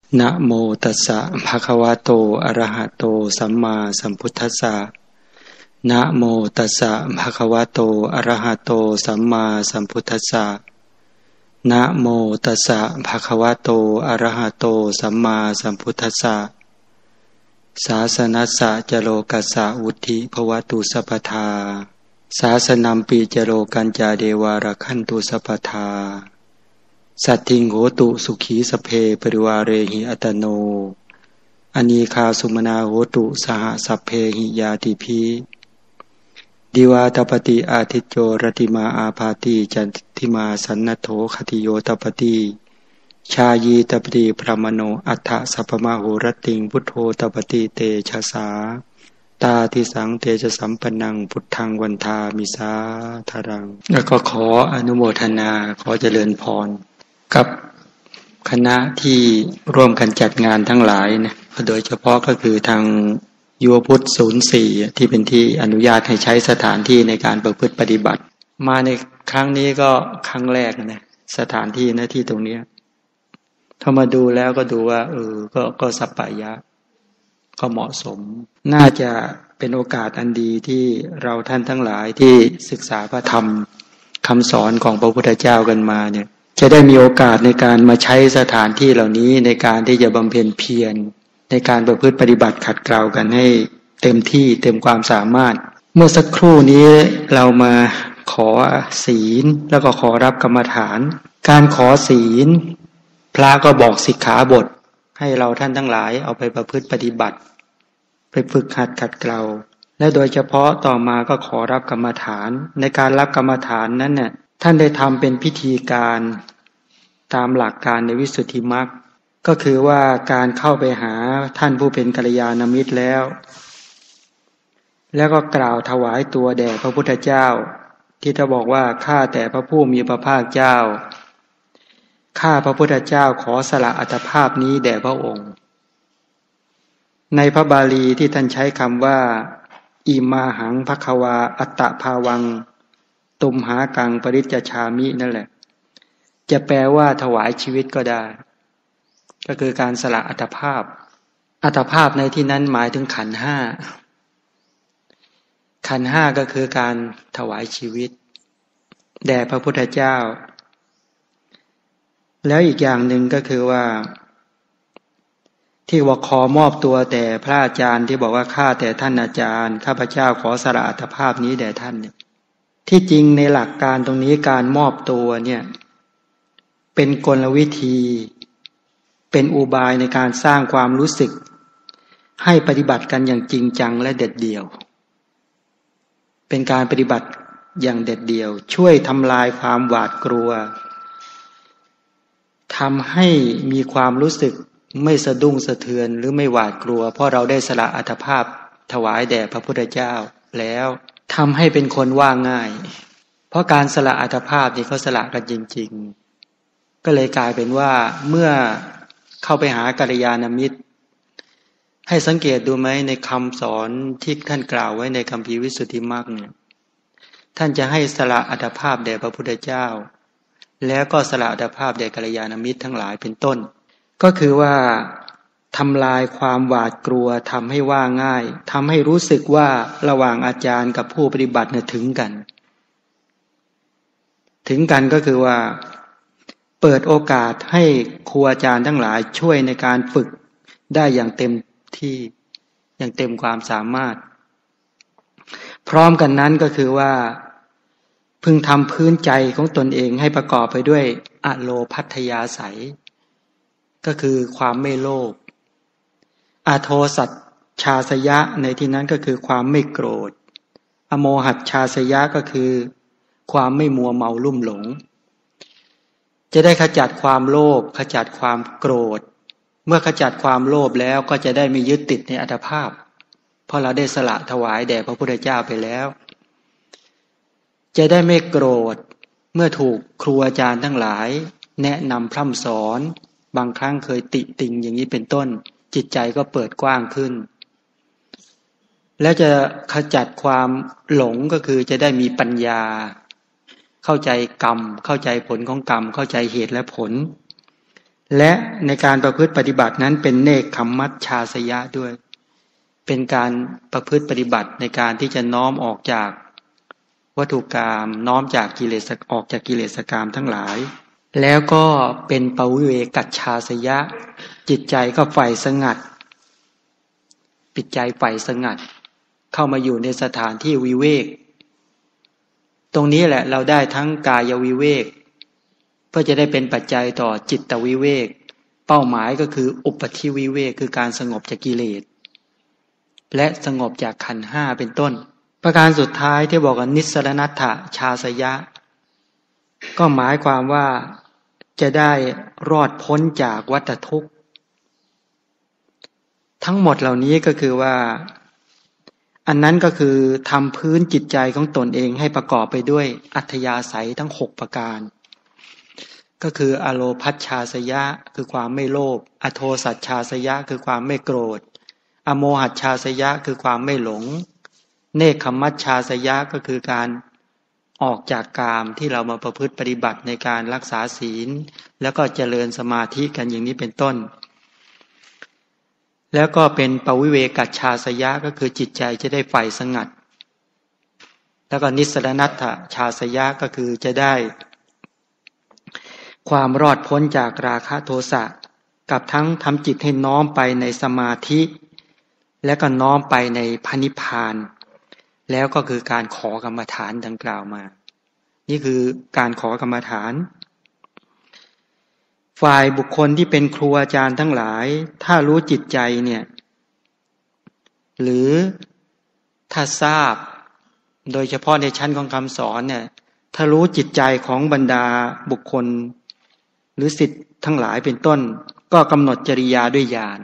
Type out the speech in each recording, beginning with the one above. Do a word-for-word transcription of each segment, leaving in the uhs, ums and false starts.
นะโมตัสสะภะคะวะโตอะระหะโตสัมมาสัมพุทธัสสะนะโมตัสสะภะคะวะโตอะระหะโตสัมมาสัมพุทธัสสะนะโมตัสสะภะคะวะโตอะระหะโตสัมมาสัมพุทธัสสะศาสนัสสะจโลกัสสะวุฒิภวตุสัพพทาศาสนัมปีจโลกัญจาเดวาระคันตุสัพพทาสัตถิงโหตุสุขีสเพปริวาเรหิอัตโนอนีคาสุมนาโหตุสหสัพเพหิยาติพีดิวาตปฏิอาทิจโจรติมาอาภาติจันทิมาสันนโถคติโยตปฏิชายีตปฏิพระมโนอัฏฐสัพพมโหรติงพุทโธตปฏิเตชะสาตาทิสังเตจะสัมปันนังพุทธังวันทามิสาทารังแล้วก็ขออนุโมทนาขอเจริญพรกับคณะที่ร่วมกันจัดงานทั้งหลายนะโดยเฉพาะก็คือทางยุวพุทธศูนย์สี่ที่เป็นที่อนุญาตให้ใช้สถานที่ในการประพฤติปฏิบัติมาในครั้งนี้ก็ครั้งแรกนะสถานที่นะที่ตรงนี้ถ้ามาดูแล้วก็ดูว่าเออก็ก็สัปปายะก็เหมาะสมน่าจะเป็นโอกาสอันดีที่เราท่านทั้งหลายที่ศึกษาพระธรรมคำสอนของพระพุทธเจ้ากันมาเนี่ยจะได้มีโอกาสในการมาใช้สถานที่เหล่านี้ในการที่จะบำเพ็ญเพียรในการประพฤติปฏิบัติขัดเกลากันให้เต็มที่เต็มความสามารถเมื่อสักครู่นี้เรามาขอศีลแล้วก็ขอรับกรรมฐานการขอศีลพระก็บอกสิกขาบทให้เราท่านทั้งหลายเอาไปประพฤติปฏิบัติไปฝึกหัดขัดเกลาและโดยเฉพาะต่อมาก็ขอรับกรรมฐานในการรับกรรมฐานนั้นเนี่ยท่านได้ทำเป็นพิธีการตามหลักการในวิสุทธิมรรคก็คือว่าการเข้าไปหาท่านผู้เป็นกัลยาณมิตรแล้วแล้วก็กล่าวถวายตัวแด่พระพุทธเจ้าที่จะบอกว่าข้าแต่พระผู้มีพระภาคเจ้าข้าพระพุทธเจ้าขอสละอัตภาพนี้แด่พระองค์ในพระบาลีที่ท่านใช้คำว่าอิมาหังภควาอัตตภาวังตุมหากังปริจจฉามินั่นแหละจะแปลว่าถวายชีวิตก็ได้ก็คือการสละอัตภาพอัตภาพในที่นั้นหมายถึงขันธ์ห้าขันธ์ห้าก็คือการถวายชีวิตแด่พระพุทธเจ้าแล้วอีกอย่างหนึ่งก็คือว่าที่ว่าขอมอบตัวแต่พระอาจารย์ที่บอกว่าข้าแต่ท่านอาจารย์ข้าพเจ้าขอสละอัตภาพนี้แด่ท่านเนี่ยที่จริงในหลักการตรงนี้การมอบตัวเนี่ยเป็นกลวิธีเป็นอุบายในการสร้างความรู้สึกให้ปฏิบัติกันอย่างจริงจังและเด็ดเดี่ยวเป็นการปฏิบัติอย่างเด็ดเดี่ยวช่วยทำลายความหวาดกลัวทำให้มีความรู้สึกไม่สะดุ้งสะเทือนหรือไม่หวาดกลัวเพราะเราได้สละอัตภาพถวายแด่พระพุทธเจ้าแล้วทำให้เป็นคนว่าง่ายเพราะการสละอัตภาพนี่เขาสละกันจริงๆก็เลยกลายเป็นว่าเมื่อเข้าไปหากัลยาณมิตรให้สังเกตดูไหมในคำสอนที่ท่านกล่าวไว้ในคัมภีร์วิสุทธิมรรคเนี่ยท่านจะให้สละอัตภาพแด่พระพุทธเจ้าแล้วก็สละอัตภาพแด่กัลยาณมิตรทั้งหลายเป็นต้นก็คือว่าทำลายความหวาดกลัวทำให้ว่าง่ายทำให้รู้สึกว่าระหว่างอาจารย์กับผู้ปฏิบัติเนี่ยถึงกันถึงกันก็คือว่าเปิดโอกาสให้ครูอาจารย์ทั้งหลายช่วยในการฝึกได้อย่างเต็มที่อย่างเต็มความสามารถพร้อมกันนั้นก็คือว่าพึงทำพื้นใจของตนเองให้ประกอบไปด้วยอโลภัตยาศัยก็คือความไม่โลภอโทสัจชาสยะในที่นั้นก็คือความไม่โกรธอโมหัชชาสยะก็คือความไม่มัวเมาลุ่มหลงจะได้ขจัดความโลภขจัดความโกรธเมื่อขจัดความโลภแล้วก็จะได้ไม่ยึดติดในอัตภาพเพราะเราได้สละถวายแด่พระพุทธเจ้าไปแล้วจะได้ไม่โกรธเมื่อถูกครูอาจารย์ทั้งหลายแนะนำพร่ำสอนบางครั้งเคยติติงอย่างนี้เป็นต้นจิตใจก็เปิดกว้างขึ้นแล้วจะขจัดความหลงก็คือจะได้มีปัญญาเข้าใจกรรมเข้าใจผลของกรรมเข้าใจเหตุและผลและในการประพฤติปฏิบัตินั้นเป็นเนกขัมมัชฌาสยะด้วยเป็นการประพฤติปฏิบัติในการที่จะน้อมออกจากวัตถุกรรมน้อมจากกิเลสออกจากกิเลสกรรมทั้งหลายแล้วก็เป็นปวิเวกัจฉาสยะจิตใจก็ใฝ่สงัดปิดใจใฝ่สงัดเข้ามาอยู่ในสถานที่วิเวกตรงนี้แหละเราได้ทั้งกายวิเวกเพื่อจะได้เป็นปัจจัยต่อจิตวิเวกเป้าหมายก็คืออุปธิวิเวกคือการสงบจากกิเลสและสงบจากขันธ์ห้าเป็นต้นประการสุดท้ายที่บอกว่านิสรณัตถชาสยะก็หมายความว่าจะได้รอดพ้นจากวัฏทุกข์ทั้งหมดเหล่านี้ก็คือว่าอันนั้นก็คือทำพื้นจิตใจของตนเองให้ประกอบไปด้วยอัธยาศัยทั้งหกประการก็คืออโลภัชชาสยะคือความไม่โลภอโทสัชชาสยะคือความไม่โกรธอโมหัชชาสยะคือความไม่หลงเนกขัมมัชชาสยะก็คือการออกจากกามที่เรามาประพฤติปฏิบัติในการรักษาศีลแล้วก็เจริญสมาธิกันอย่างนี้เป็นต้นแล้วก็เป็นปวิเวกัจฉาสยะก็คือจิตใจจะได้ใฝ่สงัดแล้วก็นิสรณัตถชาสยะก็คือจะได้ความรอดพ้นจากราคะโทสะกับทั้งทำจิตให้น้อมไปในสมาธิและก็น้อมไปในพระนิพพานแล้วก็คือการขอกรรมฐานดังกล่าวมานี่คือการขอกรรมฐานฝ่ายบุคคลที่เป็นครูอาจารย์ทั้งหลายถ้ารู้จิตใจเนี่ยหรือถ้าทราบโดยเฉพาะในชั้นของคำสอนเนี่ยถ้ารู้จิตใจของบรรดาบุคคลหรือศิษย์ทั้งหลายเป็นต้นก็กำหนดจริยาด้วยญาณ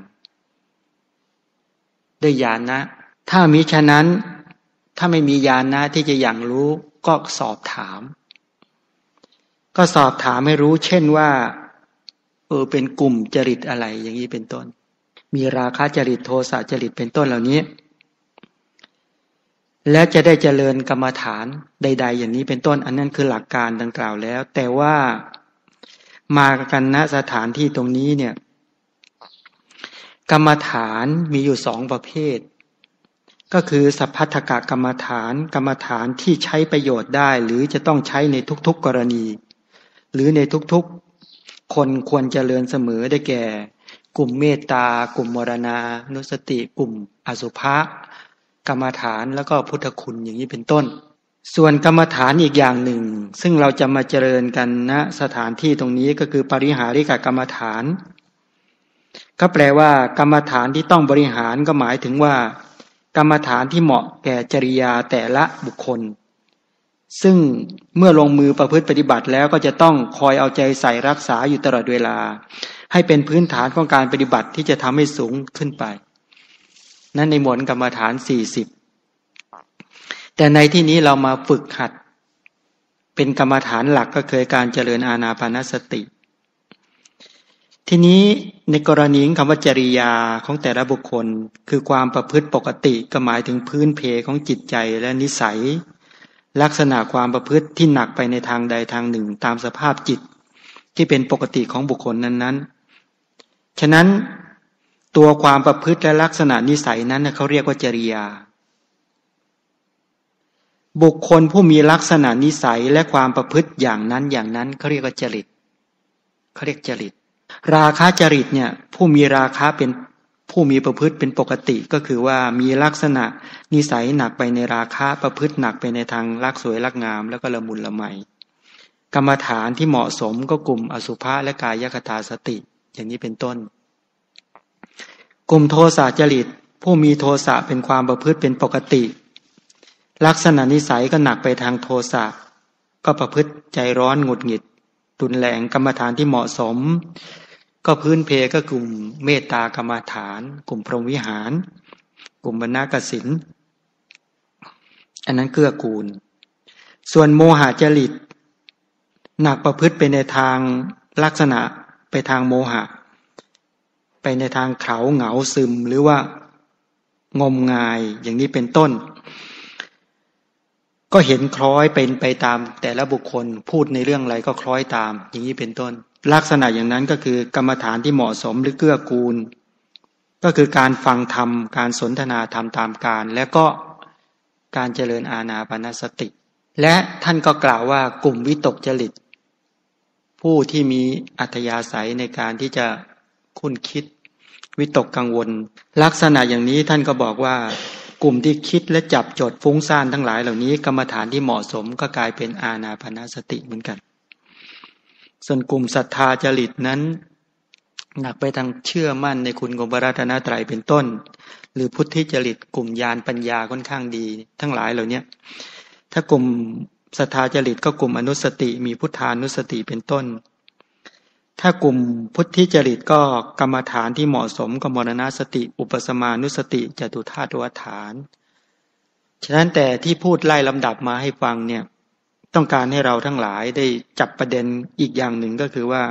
ด้วยญาณนะถ้ามิฉะนั้นถ้าไม่มีญาณนะที่จะอย่างรู้ก็สอบถามก็สอบถามให้รู้เช่นว่าเออเป็นกลุ่มจริตอะไรอย่างนี้เป็นต้นมีราคะจริตโทสะจริตเป็นต้นเหล่านี้และจะได้เจริญกรรมฐานใดๆอย่างนี้เป็นต้นอันนั้นคือหลักการดังกล่าวแล้วแต่ว่ามากันณสถานที่ตรงนี้เนี่ยกรรมฐานมีอยู่สองประเภทก็คือสัพพัทธกกรรมฐานกรรมฐานที่ใช้ประโยชน์ได้หรือจะต้องใช้ในทุกๆกรณีหรือในทุกๆคนควรเจริญเสมอได้แก่กลุ่มเมตตากลุ่มมรณานุสติกลุ่มอสุภะกรรมฐานแล้วก็พุทธคุณอย่างนี้เป็นต้นส่วนกรรมฐานอีกอย่างหนึ่งซึ่งเราจะมาเจริญกันณสถานที่ตรงนี้ก็คือปริหาริกกรรมฐานก็แปลว่ากรรมฐานที่ต้องบริหารก็หมายถึงว่ากรรมฐานที่เหมาะแก่จริยาแต่ละบุคคลซึ่งเมื่อลงมือประพฤติปฏิบัติแล้วก็จะต้องคอยเอาใจใส่รักษาอยู่ตลอดเวลาให้เป็นพื้นฐานของการปฏิบัติที่จะทำให้สูงขึ้นไปนั่นในหมวดกรรมฐานสี่สิบแต่ในที่นี้เรามาฝึกหัดเป็นกรรมฐานหลักก็คือการเจริญอานาปานสติทีนี้ในกรณีคำว่าจริยาของแต่ละบุคคลคือความประพฤติปกติก็หมายถึงพื้นเพของจิตใจและนิสัยลักษณะความประพฤติที่หนักไปในทางใดทางหนึ่งตามสภาพจิตที่เป็นปกติของบุคคลนั้นๆฉะนั้นตัวความประพฤติและลักษณะนิสัยนั้นเขาเรียกว่าจริยาบุคคลผู้มีลักษณะนิสัยและความประพฤติอย่างนั้นอย่างนั้นเขาเรียกว่าจริตเขาเรียกจริตราคะจริตเนี่ยผู้มีราคะเป็นผู้มีประพฤติเป็นปกติก็คือว่ามีลักษณะนิสัยหนักไปในราคะประพฤติหนักไปในทางรักสวยรักงามแล้วก็ละมุนละไมกรรมฐานที่เหมาะสมก็กลุ่มอสุภะและกายคตาสติอย่างนี้เป็นต้นกลุ่มโทสะจริตผู้มีโทสะเป็นความประพฤติเป็นปกติลักษณะนิสัยก็หนักไปทางโทสะก็ประพฤติใจร้อนหงุดหงิดรุนแรงกรรมฐานที่เหมาะสมก็พื้นเพก็กลุ่มเมตตากรรมฐานกลุ่มพรหมวิหารกลุ่มบรรณกสินอันนั้นเกื้อกูลส่วนโมหะจริตหนักประพฤติไปในทางลักษณะไปทางโมหะไปในทางเขาเหงาซึมหรือว่างมงายอย่างนี้เป็นต้นก็เห็นคล้อยเป็นไปตามแต่ละบุคคลพูดในเรื่องอะไรก็คล้อยตามอย่างนี้เป็นต้นลักษณะอย่างนั้นก็คือกรรมฐานที่เหมาะสมหรือเกื้อกูลก็คือการฟังธรรมการสนทนาธรรมตามการและก็การเจริญอานาปานสติและท่านก็กล่าวว่ากลุ่มวิตกจริตผู้ที่มีอัธยาศัยในการที่จะคุ้นคิดวิตกกังวลลักษณะอย่างนี้ท่านก็บอกว่ากลุ่มที่คิดและจับจดฟุ้งซ่านทั้งหลายเหล่านี้กรรมฐานที่เหมาะสมก็กลายเป็นอานาปานสติเหมือนกันส่วนกลุ่มศรัทธาจริตนั้นหนักไปทางเชื่อมั่นในคุณของพระรัตนตรัยเป็นต้นหรือพุทธิจริตกลุ่มญาณปัญญาค่อนข้างดีทั้งหลายเหล่านี้ถ้ากลุ่มศรัทธาจริตก็กลุ่มอนุสติมีพุทธานุสติเป็นต้นถ้ากลุ่มพุทธิจริตก็กรรมฐานที่เหมาะสมกับมรณสติอุปสมานุสติจตุธาตุวัฏฐานฉะนั้นแต่ที่พูดไล่ลำดับมาให้ฟังเนี่ยต้องการให้เราทั้งหลายได้จับประเด็นอีกอย่างหนึ่งก็คือว่า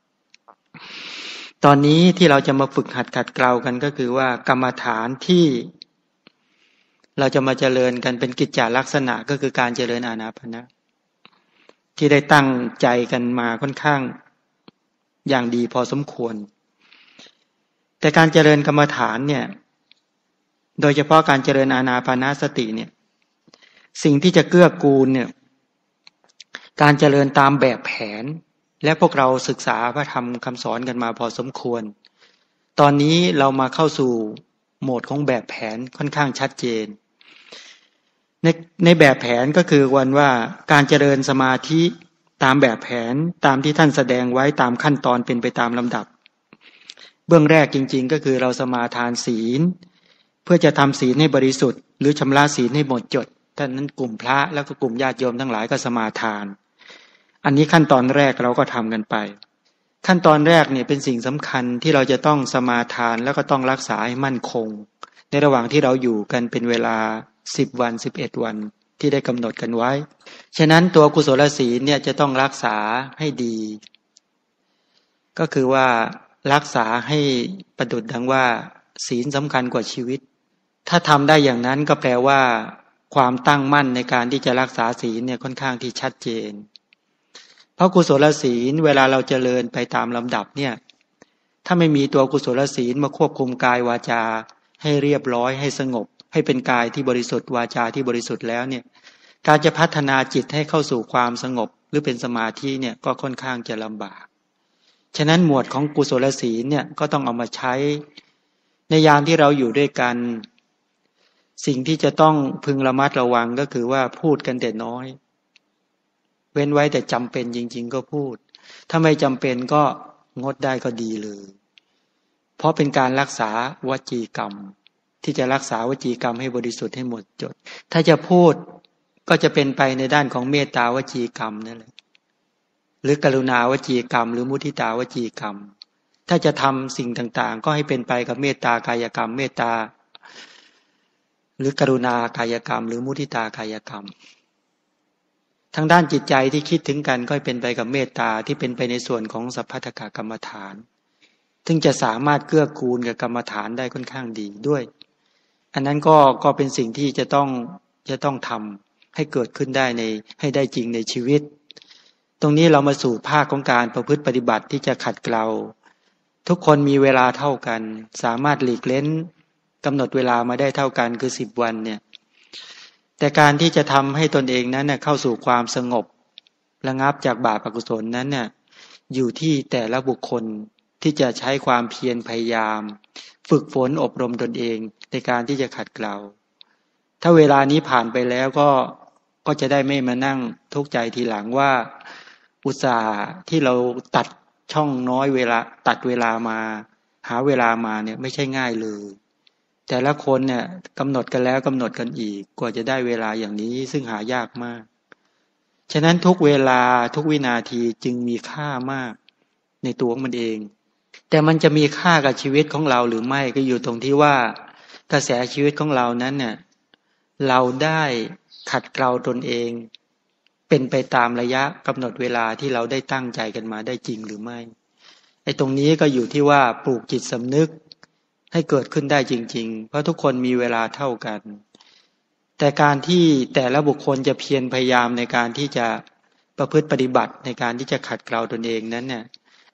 ตอนนี้ที่เราจะมาฝึกหัดขัดเกลากันก็คือว่ากรรมฐานที่เราจะมาเจริญกันเป็นกิจจลักษณะก็คือการเจริญอานาปานที่ได้ตั้งใจกันมาค่อนข้างอย่างดีพอสมควรแต่การเจริญกรรมฐานเนี่ยโดยเฉพาะการเจริญอานาปานสติเนี่ยสิ่งที่จะเกื้อกูลเนี่ยการเจริญตามแบบแผนและพวกเราศึกษาพระธรรมคำสอนกันมาพอสมควรตอนนี้เรามาเข้าสู่โหมดของแบบแผนค่อนข้างชัดเจนในในแบบแผนก็คือวันว่าการเจริญสมาธิตามแบบแผนตามที่ท่านแสดงไว้ตามขั้นตอนเป็นไปตามลำดับเบื้องแรกจริงๆก็คือเราสมาทานศีลเพื่อจะทำศีลให้บริสุทธิ์หรือชำระศีลให้หมดจดท่านนั้นกลุ่มพระแล้วก็กลุ่มญาติโยมทั้งหลายก็สมาทานอันนี้ขั้นตอนแรกเราก็ทำกันไปขั้นตอนแรกเนี่ยเป็นสิ่งสำคัญที่เราจะต้องสมาทานแล้วก็ต้องรักษาให้มั่นคงในระหว่างที่เราอยู่กันเป็นเวลาสิบวันสิบเอ็ดวันที่ได้กำหนดกันไว้ฉะนั้นตัวกุศลศีลเนี่ยจะต้องรักษาให้ดีก็คือว่ารักษาให้ประดุจดังว่าศีลสำคัญกว่าชีวิตถ้าทำได้อย่างนั้นก็แปลว่าความตั้งมั่นในการที่จะรักษาศีลเนี่ยค่อนข้างที่ชัดเจนเพราะกุศลศีลเวลาเราเจริญไปตามลำดับเนี่ยถ้าไม่มีตัวกุศลศีลมาควบคุมกายวาจาให้เรียบร้อยให้สงบให้เป็นกายที่บริสุทธิ์วาจาที่บริสุทธิ์แล้วเนี่ยการจะพัฒนาจิตให้เข้าสู่ความสงบหรือเป็นสมาธิเนี่ยก็ค่อนข้างจะลำบากฉะนั้นหมวดของกุศลศีลเนี่ยก็ต้องเอามาใช้ในยามที่เราอยู่ด้วยกันสิ่งที่จะต้องพึงระมัดระวังก็คือว่าพูดกันแต่น้อยเว้นไว้แต่จำเป็นจริงๆก็พูดถ้าไม่จำเป็นก็งดได้ก็ดีเลยเพราะเป็นการรักษาวจีกรรมที่จะรักษาวจีกรรมให้บริสุทธิ์ให้หมดจดถ้าจะพูดก็จะเป็นไปในด้านของเมตตาวจีกรรมนั่นแหละหรือกรุณาวจีกรรมหรือมุทิตาวจีกรรมถ้าจะทำสิ่งต่างๆก็ให้เป็นไปกับเมตตากายกรรมเมตตาหรือกรุณากายกรรมหรือมุทิตากายกรรมทางด้านจิตใจที่คิดถึงกันก็เป็นไปกับเมตตาที่เป็นไปในส่วนของสัพพะทกกรรมฐานถึงจะสามารถเกื้อกูลกับกรรมฐานได้ค่อนข้างดีด้วยอันนั้นก็ก็เป็นสิ่งที่จะต้องจะต้องทำให้เกิดขึ้นได้ในให้ได้จริงในชีวิตตรงนี้เรามาสู่ภาคของการประพฤติปฏิบัติที่จะขัดเกลาทุกคนมีเวลาเท่ากันสามารถหลีกเล้นกำหนดเวลามาได้เท่ากันคือสิบวันเนี่ยแต่การที่จะทำให้ตนเองนั้นเนี่ยเข้าสู่ความสงบระงับจากบาปอกุศลนั้นเนี่ยอยู่ที่แต่ละบุคคลที่จะใช้ความเพียรพยายามฝึกฝนอบรมตนเองในการที่จะขัดเกลาถ้าเวลานี้ผ่านไปแล้วก็ก็จะได้ไม่มานั่งทุกข์ใจทีหลังว่าอุตส่าห์ที่เราตัดช่องน้อยเวลาตัดเวลามาหาเวลามาเนี่ยไม่ใช่ง่ายเลยแต่ละคนเนี่ยกำหนดกันแล้วกำหนดกันอีกกว่าจะได้เวลาอย่างนี้ซึ่งหายากมากฉะนั้นทุกเวลาทุกวินาทีจึงมีค่ามากในตัวมันเองแต่มันจะมีค่ากับชีวิตของเราหรือไม่ก็อยู่ตรงที่ว่ากระแสชีวิตของเรานั้นเนี่ยเราได้ขัดเกลาตนเองเป็นไปตามระยะกำหนดเวลาที่เราได้ตั้งใจกันมาได้จริงหรือไม่ไอ้ตรงนี้ก็อยู่ที่ว่าปลูกจิตสำนึกให้เกิดขึ้นได้จริงๆเพราะทุกคนมีเวลาเท่ากันแต่การที่แต่ละบุคคลจะเพียรพยายามในการที่จะประพฤติปฏิบัติในการที่จะขัดเกลาตนเองนั้นเนี่ย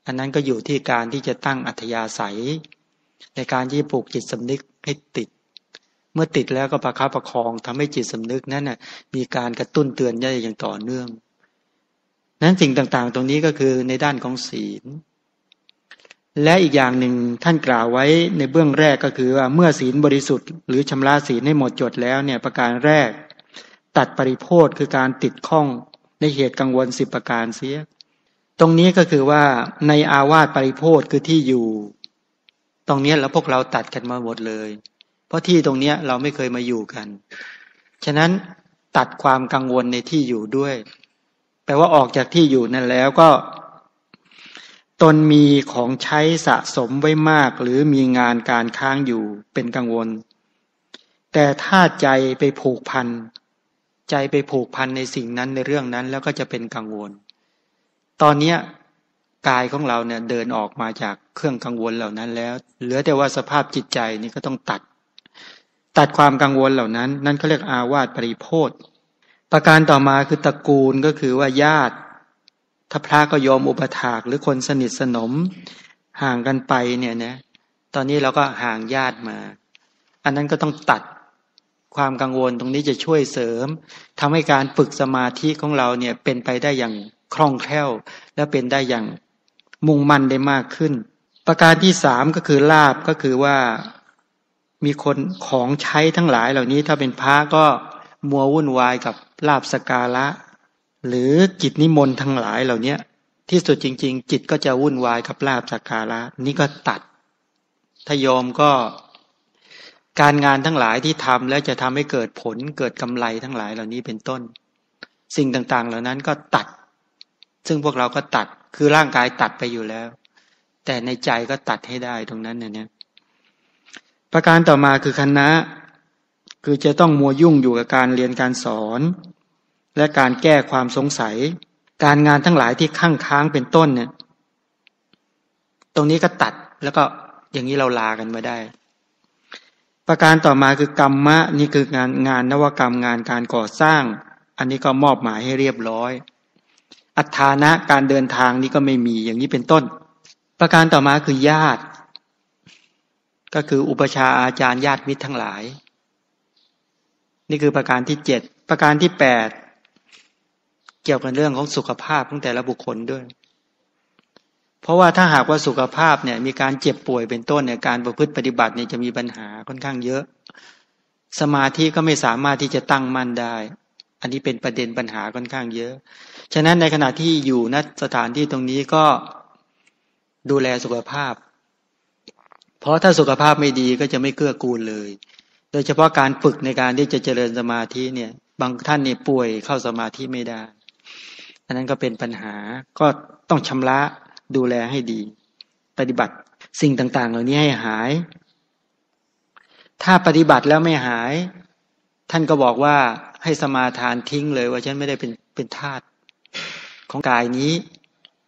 อันนั้นก็อยู่ที่การที่จะตั้งอัธยาศัยในการที่ปลูกจิตสำนึกให้ติดเมื่อติดแล้วก็ประคับประคองทำให้จิตสำนึกนั้นน่ะมีการกระตุ้นเตือนได้อย่างต่อเนื่องนั้นสิ่งต่างๆตรงนี้ก็คือในด้านของศีลและอีกอย่างหนึ่งท่านกล่าวไว้ในเบื้องแรกก็คือว่าเมื่อศีลบริสุทธิ์หรือชำระศีลให้หมดจดแล้วเนี่ยประการแรกตัดปริโภทคือการติดข้องในเหตุกังวลสิบประการเสียตรงนี้ก็คือว่าในอาวาสปริโภทคือที่อยู่ตรงนี้แล้วพวกเราตัดกันมาหมดเลยเพราะที่ตรงนี้เราไม่เคยมาอยู่กันฉะนั้นตัดความกังวลในที่อยู่ด้วยแปลว่าออกจากที่อยู่นั่นแล้วก็ตนมีของใช้สะสมไว้มากหรือมีงานการค้างอยู่เป็นกังวลแต่ถ้าใจไปผูกพันใจไปผูกพันในสิ่งนั้นในเรื่องนั้นแล้วก็จะเป็นกังวลตอนนี้กายของเราเนี่ยเดินออกมาจากเครื่องกังวลเหล่านั้นแล้วเหลือแต่ว่าสภาพจิตใจนี่ก็ต้องตัดตัดความกังวลเหล่านั้นนั่นเขาเรียกอาวาสปริโภทประการต่อมาคือตระกูลก็คือว่าญาติถ้าพระก็โยมอุปถากหรือคนสนิทสนมห่างกันไปเนี่ยนะตอนนี้เราก็ห่างญาติมาอันนั้นก็ต้องตัดความกังวลตรงนี้จะช่วยเสริมทำให้การฝึกสมาธิของเราเนี่ยเป็นไปได้อย่างคล่องแคล่วและเป็นได้อย่างมุ่งมั่นได้มากขึ้นประการที่สามก็คือลาภก็คือว่ามีคนของใช้ทั้งหลายเหล่านี้ถ้าเป็นพระก็มัววุ่นวายกับลาภสักการะหรือกิจนิมนต์ทั้งหลายเหล่านี้ที่สุดจริงๆจิตก็จะวุ่นวายกับลาภสักการะนี่ก็ตัดถ้าโยมก็การงานทั้งหลายที่ทำแล้วจะทำให้เกิดผลเกิดกำไรทั้งหลายเหล่านี้เป็นต้นสิ่งต่างๆเหล่านั้นก็ตัดซึ่งพวกเราก็ตัดคือร่างกายตัดไปอยู่แล้วแต่ในใจก็ตัดให้ได้ตรงนั้นเนี่ยประการต่อมาคือคณะคือจะต้องมัวยุ่งอยู่กับการเรียนการสอนและการแก้ความสงสัยการงานทั้งหลายที่ข้างค้างเป็นต้นเนี่ยตรงนี้ก็ตัดแล้วก็อย่างนี้เราลากันมาได้ประการต่อมาคือกรรมะนี่คืองานงานนวกรรมงานการก่อสร้างอันนี้ก็มอบหมายให้เรียบร้อยอัฏฐานะการเดินทางนี้ก็ไม่มีอย่างนี้เป็นต้นประการต่อมาคือญาติก็คืออุปชาอาจารย์ญาติมิตรทั้งหลายนี่คือประการที่เจ็ดประการที่แปดเกี่ยวกับเรื่องของสุขภาพของแต่ละบุคคลด้วยเพราะว่าถ้าหากว่าสุขภาพเนี่ยมีการเจ็บป่วยเป็นต้นเนี่ยการประพฤติปฏิบัติเนี่ยจะมีปัญหาค่อนข้างเยอะสมาธิก็ไม่สามารถที่จะตั้งมั่นได้อันนี้เป็นประเด็นปัญหาค่อนข้างเยอะฉะนั้นในขณะที่อยู่ณสถานที่ตรงนี้ก็ดูแลสุขภาพเพราะถ้าสุขภาพไม่ดีก็จะไม่เกื้อกูลเลยโดยเฉพาะการฝึกในการที่จะเจริญสมาธิเนี่ยบางท่านเนี่ยป่วยเข้าสมาธิไม่ได้อันนั้นก็เป็นปัญหาก็ต้องชำระดูแลให้ดีปฏิบัติสิ่งต่างๆเหล่านี้ให้หายถ้าปฏิบัติแล้วไม่หายท่านก็บอกว่าให้สมาทานทิ้งเลยว่าฉันไม่ได้เป็นเป็นทาสของกายนี้